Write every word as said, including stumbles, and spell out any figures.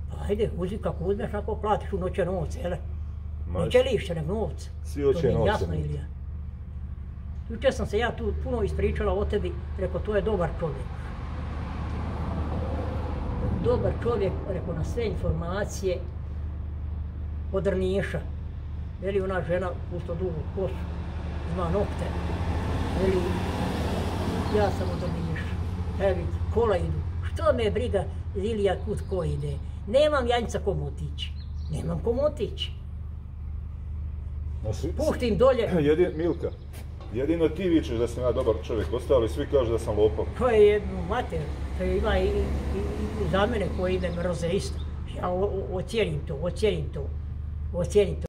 Pa ajde, uzi kako uzmeš, ako platiš u noće novce, jele? Neće lišće, nego novce. Svi hoće novce. Jasno, Ilija. Jučer sam se ja tu puno ispričala o tebi, rekao, to je dobar čovjek. Dobar čovjek, rekao, na sve informacije od Drniša. Veli ona žena, pusto dugu kosu, ima nokte. Veli, ja sam od Drniša. Evi, kola idu. Što me briga, Ilija, kud ko ide? Nemam janjca kom otići. Nemam kom otići. Puštim dolje. Jedin, Milka, jedino ti vičeš da sam ja dobar čovjek, ostali svi kažu da sam lopov. To je jedno mater, to ima i, i, i za mene koji ide mroze isto. Ja ocijenim to, ocijenim to, ocijenim to.